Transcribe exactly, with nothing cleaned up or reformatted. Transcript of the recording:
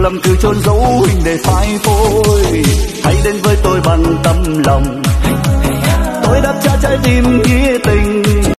lầm từ chôn giấu hình để phai phôi. Hãy đến với tôi bằng tâm lòng, tôi đáp trả trái tim nghĩa tình.